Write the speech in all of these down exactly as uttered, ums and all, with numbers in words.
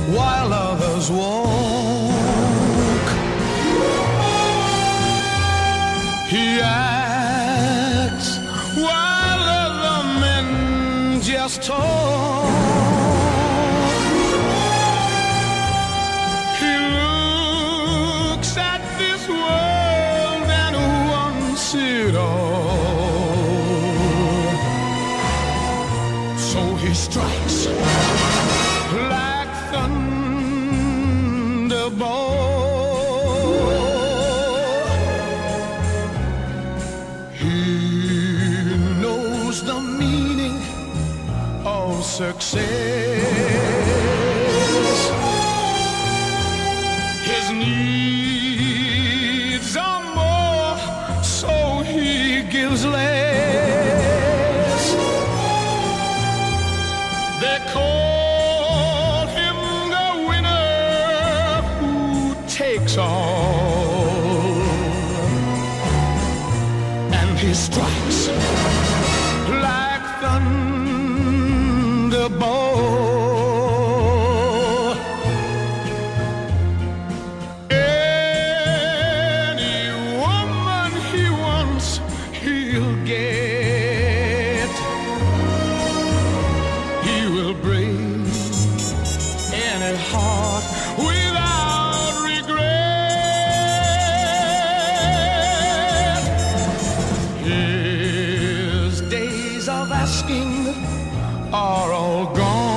while others walk. He acts while other men just talk. He looks at this world and wants it all. So he strikes like Thunderball. He knows the meaning of success. His needs are more, so he gives less. They call him the winner who takes all, and he strikes like Thunderball. Any woman he wants, he'll get. He will break any heart without regret. His days of asking are all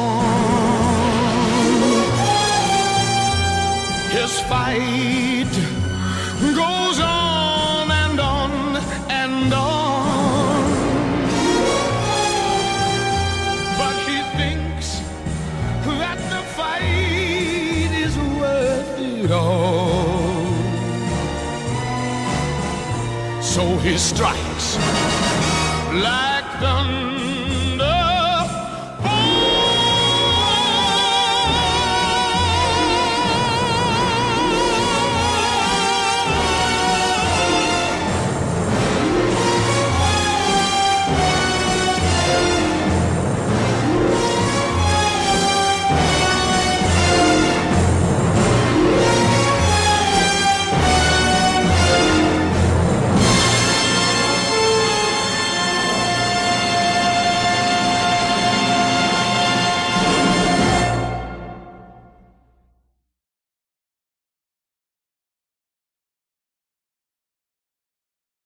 gone. His fight goes on and on and on. But he thinks that the fight is worth it all. So he strikes like thunder.